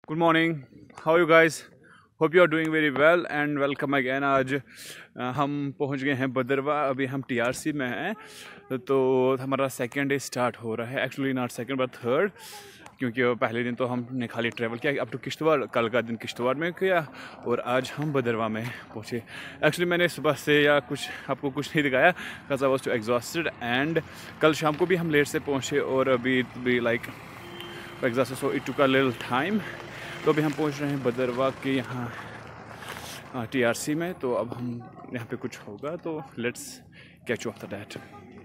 Good morning, how you guys? Hope you are doing very well and welcome again. आज हम पहुंच गए हैं भद्रवा। अभी हम टीआरसी में हैं, तो हमारा सेकेंड डे स्टार्ट हो रहा है। Actually not second but third, क्योंकि पहले दिन तो हमने खाली ट्रैवल किया अप टू किश्तवाड़, कल का दिन किश्तवाड़ में किया और आज हम भद्रवा में पहुँचे। एक्चुअली मैंने सुबह से या कुछ आपको कुछ नहीं दिखाया because I was too exhausted and कल शाम को भी हम लेट से पहुँचे और अभी भी like exhausted, so it took a little time. तो अभी हम पहुंच रहे हैं भद्रवा के यहाँ टीआरसी में। तो अब हम यहाँ पे कुछ होगा तो let's catch of the that.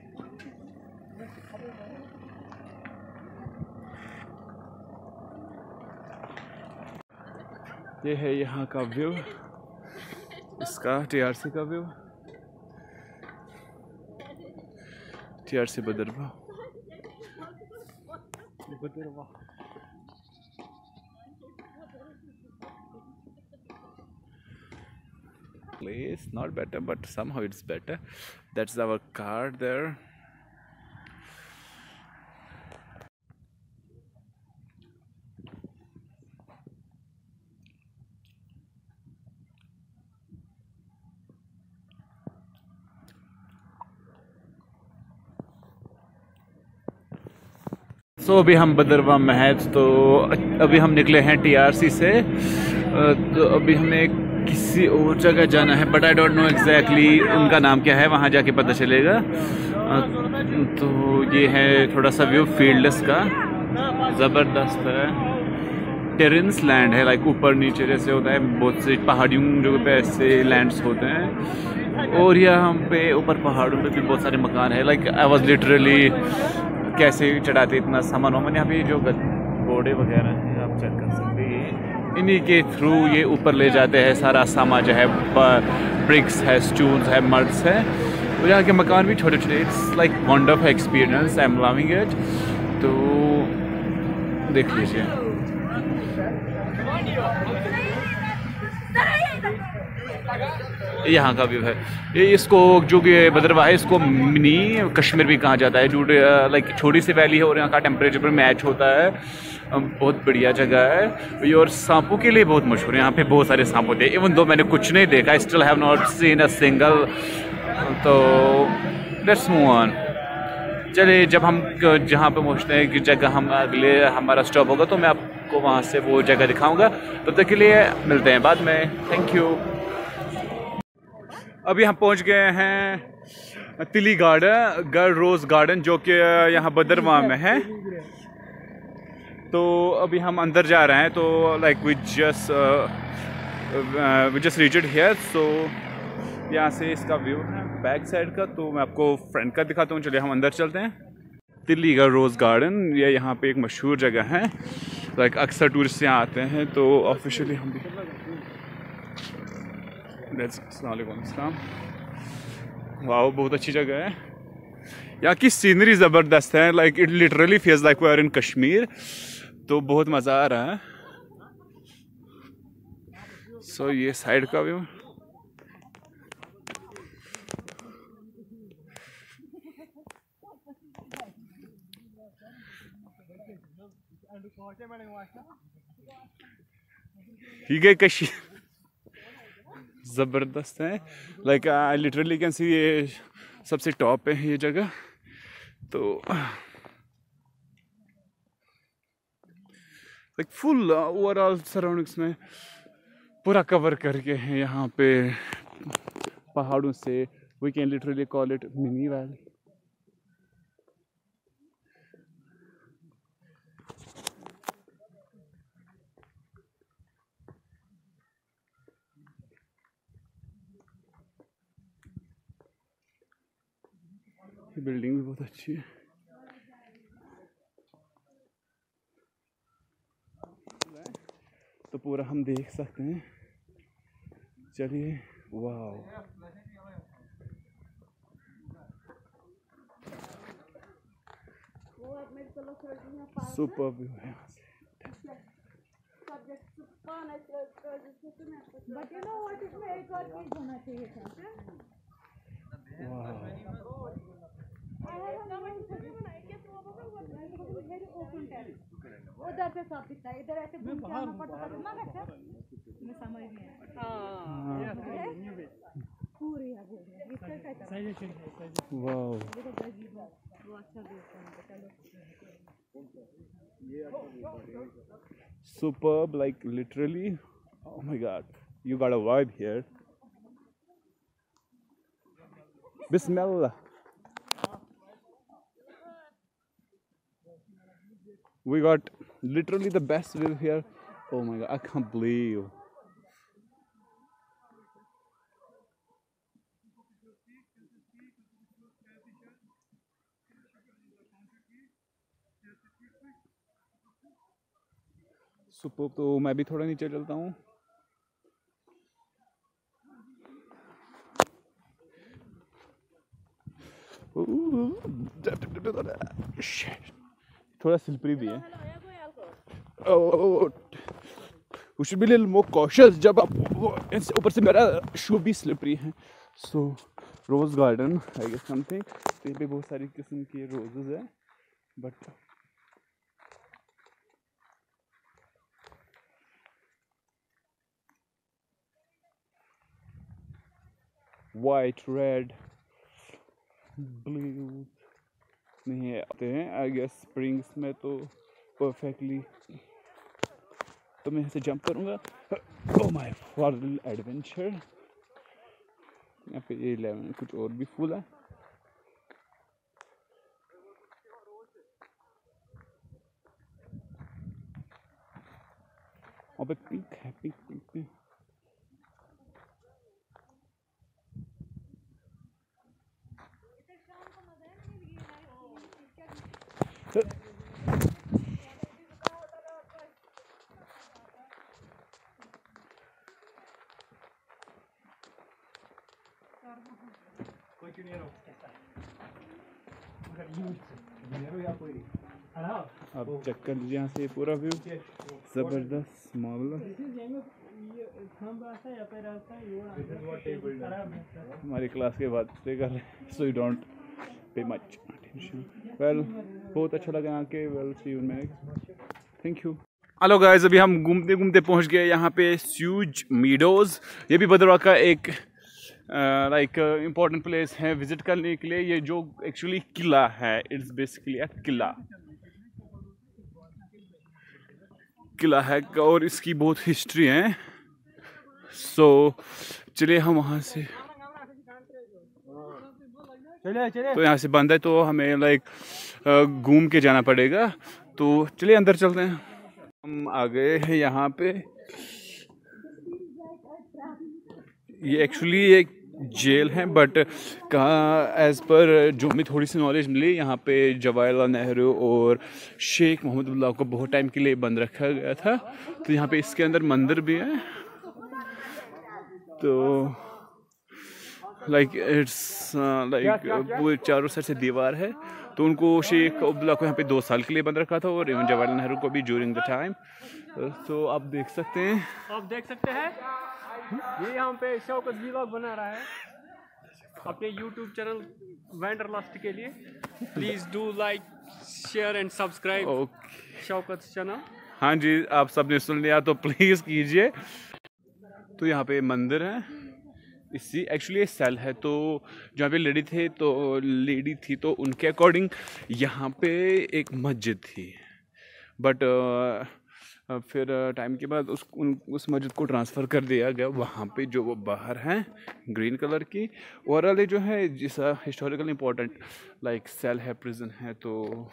ये है यहाँ का व्यू, इसका टीआरसी का व्यू, टीआरसी भद्रवा। Place not better but somehow it's better. That's our car there. So अभी हम भद्रवा में हैं, तो अभी हम निकले हैं टीआरसी से। तो अभी हमें किसी और जगह जाना है but I don't know exactly उनका नाम क्या है, वहाँ जाके पता चलेगा। तो ये है थोड़ा सा व्यू फील्ड्स का, ज़बरदस्त है। टेरेंस लैंड है, लाइक ऊपर नीचे जैसे होता है, बहुत से पहाड़ियों जगह पे ऐसे लैंड्स होते हैं। और यहाँ पे ऊपर पहाड़ों पे भी बहुत सारे मकान है। लाइक आई वाज लिटरली कैसे चढ़ाते इतना सामान वामान। यहाँ पे जो घोड़े वगैरह हैं आप चेक कर सकते हैं, इन्हीं के थ्रू ये ऊपर ले जाते हैं सारा सामान जो है, ब्रिक्स है, स्टूल्स है, मड्स है। और यहाँ के मकान भी छोटे छोटे। It's like wonderful experience, I am loving it. तो देख लीजिए, यहाँ का व्यू है। ये इसको जो कि भद्रवा है, इसको मिनी कश्मीर भी कहा जाता है। जो लाइक छोटी सी वैली है और यहाँ का टेम्परेचर पर मैच होता है। बहुत बढ़िया जगह है और सांपों के लिए बहुत मशहूर है। यहाँ पे बहुत सारे सांप होते हैं। इवन दो मैंने कुछ नहीं देखा, I still have not seen a single. तो लेट्स मूव ऑन। चलिए, जब हम जहाँ पे पहुँचते हैं कि जगह हम अगले हमारा स्टॉप होगा तो मैं आपको वहाँ से वो जगह दिखाऊंगा। तब तक के लिए मिलते हैं बाद में। Thank you. अभी हम पहुँच गए हैं तिली गार्डन, गर्ल रोज़ गार्डन, जो कि यहाँ भद्रवा में है। तो अभी हम अंदर जा रहे हैं। तो like we just reached here. So यहाँ से इसका व्यू है बैक साइड का, तो मैं आपको फ्रंट का दिखाता हूँ। चलिए हम अंदर चलते हैं। तिली गर्ल रोज़ गार्डन, ये यहाँ पे एक मशहूर जगह है। लाइक अक्सर टूरिस्ट यहाँ आते हैं। तो ऑफिशियली हम भी अस्सलाम। वाह, बहुत अच्छी जगह है। यहाँ की सीनरी ज़बरदस्त है। Like it literally feels like we are in Kashmir. तो बहुत मज़ा आ रहा है। सो ये साइड का व्यू। ये गए कश्मीर, ज़बरदस्त है। Like I literally can see, ये सबसे टॉप पे है ये जगह। तो लाइक फुल ओवरऑल सराउंडिंग्स में पूरा कवर करके हैं यहाँ पे पहाड़ों से। We can literally call it mini valley. ये बिल्डिंग भी बहुत अच्छी है। तो पूरा हम देख सकते हैं। चलिए, वाह, सुपर व्यू है यहाँ से। उधर से सब दिखता है, इधर ऐसे घूम के आना पड़ता है ना कैसे? मैं समझ नहीं आया। हां पूरी है वो इसका क्या था? वाओ वो अच्छा देखता है चलो superb, like literally, oh my god, you got a vibe here. Bismillah. We got literally the best view here. Oh my god, I can't believe. Super. तो मैं भी थोड़ा नीचे चलता हूँ। थोड़ा स्लिपरी भी है। We should be a little more cautious जब आप ऊपर से मेरा शू भी स्लिपरी है। So rose garden I guess something. तो यहाँ पे बहुत सारी किस्म के रोजेज है बट वाइट रेड ब्लू नहीं आते हैं आई गेस स्प्रिंग्स में तो परफेक्टली। तो मैं यहाँ से जंप करूँगा। Oh my for adventure. यहाँ पे ये 11 कुछ और भी फूल है। वहाँ पे पिंक है, पिंक पिंक पिंक। आप चेक कर लीजिए यहाँ से पूरा व्यू जबरदस्त मामला। हमारी क्लास के बाद से कर रहे हैं so you don't pay much attention. Well बहुत अच्छा लगा यहाँ के। Well see you next. Thank you. Hello guys, अभी हम घूमते घूमते पहुँच गए यहाँ पे स्यूज मीडोज। ये भी भद्रवाह का एक लाइक इम्पोर्टेंट प्लेस है विजिट करने के लिए। ये जो एक्चुअली किला है, इट्स बेसिकली अ किला है और इसकी बहुत हिस्ट्री है। सो चलिए हम वहाँ से तो यहाँ से बंद है तो हमें लाइक घूम के जाना पड़ेगा। तो चलिए अंदर चलते हैं। हम आ गए हैं यहाँ पे। ये एक्चुअली एक जेल है बट कहाँ एज पर जो हमें थोड़ी सी नॉलेज मिली यहाँ पे जवाहरलाल नेहरू और शेख मोहम्मद अब्दुल्ला को बहुत टाइम के लिए बंद रखा गया था। तो यहाँ पे इसके अंदर मंदिर भी है। तो लाइक इट्स लाइक पूरे चारों साइड से दीवार है। तो उनको शेख अब्दुल्ला को यहाँ पे 2 साल के लिए बंद रखा था और इवन जवाहरलाल नेहरू को भी ड्यूरिंग द टाइम। तो आप देख सकते हैं ये यहाँ पे शौकत व्लॉग बना रहा है अपने YouTube चैनल वैंडरलस्ट के लिए। Please do like share and subscribe Shaukat channel. हाँ जी, आप सबने सुन लिया तो प्लीज कीजिए। तो यहाँ पे मंदिर है। इसी एक्चुअली सेल है। तो जहाँ पे लेडी थी तो उनके अकॉर्डिंग यहाँ पे एक मस्जिद थी बट फिर टाइम के बाद उस मस्जिद को ट्रांसफ़र कर दिया गया वहाँ पे जो वो बाहर हैं ग्रीन कलर की। ओवरऑल जो है जिसा हिस्टोरिकल इम्पोर्टेंट लाइक सेल है, प्रिजन है। तो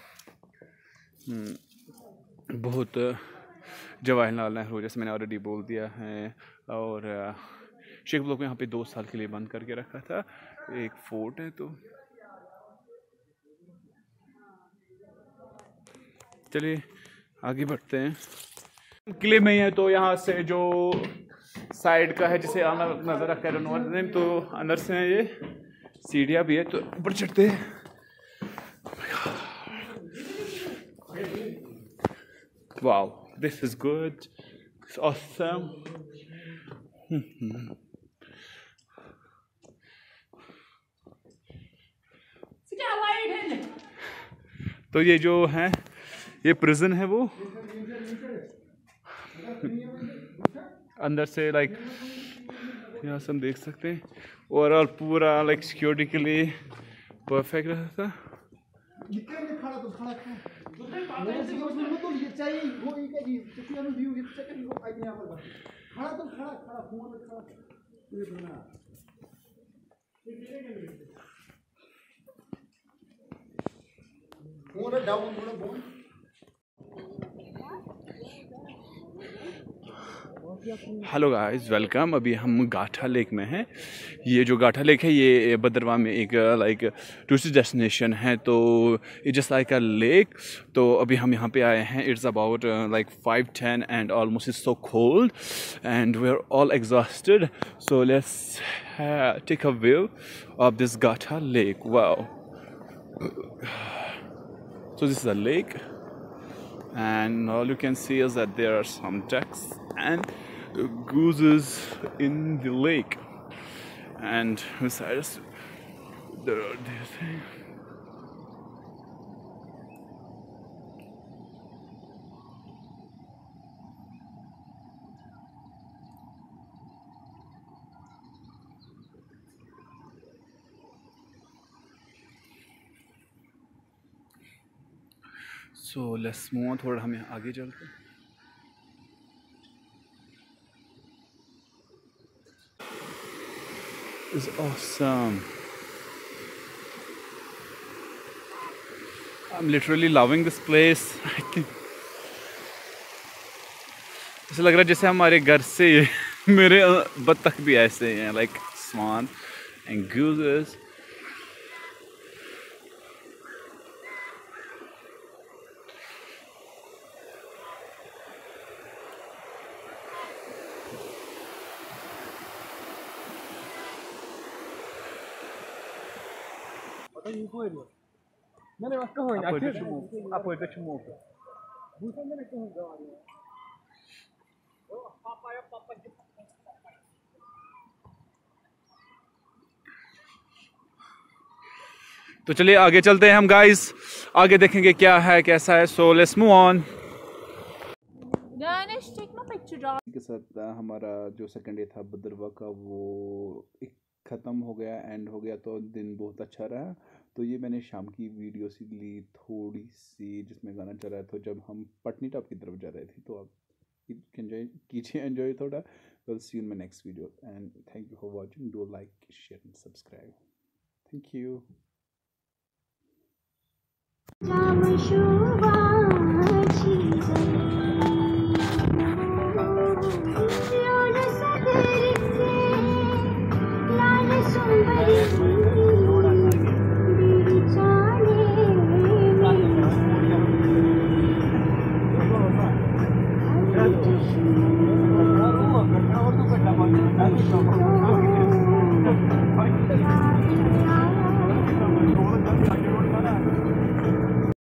बहुत जवाहरलाल नेहरू जैसे मैंने ऑलरेडी बोल दिया है और शेख लोग को यहाँ पे 2 साल के लिए बंद करके रखा था। एक फोर्ट है। तो चलिए आगे बढ़ते हैं। किले में ही है तो यहाँ से जो साइड का है जिसे नजर रखा है तो अंदर से है। ये सीढ़ियाँ भी है तो ऊपर चढ़ते हैं। Wow, this is good, awesome. तो ये जो है ये प्रिजन है वो अंदर से लाइक यहाँ से हम देख सकते हैं। ओवरऑल पूरा लाइक सिक्योरिटी के लिए परफेक्ट रहा था। Hello guys, welcome. अभी हम गाठा लेक में हैं। ये जो गाठा लेक है ये भद्रवाह में एक लाइक टूरिस्ट डेस्टिनेशन है, तो it just like a lake. तो अभी हम यहाँ पे आए हैं। It's about like 5:10 and almost it's so cold and we are all exhausted, so let's take a view of this Gatha lake. Wow, so this is a lake and all you can see is that there are some ducks and gooses in the lake, and beside us there are these things. So let's move on, थोड़ा हम यहाँ आगे चलते हैं। It's awesome. I'm literally loving this place. ऐसा लग रहा है जैसे हमारे घर से मेरे बत्तख भी ऐसे हैं, like swan and gooses. तो चलिए आगे चलते हैं हम गाइस, आगे देखेंगे क्या है कैसा है। So let's move on. के साथ हमारा जो सेकंड डे था भद्रवाह का वो ख़त्म हो गया, एंड हो गया, तो दिन बहुत अच्छा रहा। तो ये मैंने शाम की वीडियो सी ली थोड़ी सी जिसमें गाना चल रहा था जब हम पटनी टॉप की तरफ जा रहे थे, तो आप एंजॉय कीजिए, एंजॉय थोड़ा। Will see you in my next video and thank you for watching. Do like, share and subscribe. Thank you. Thank you.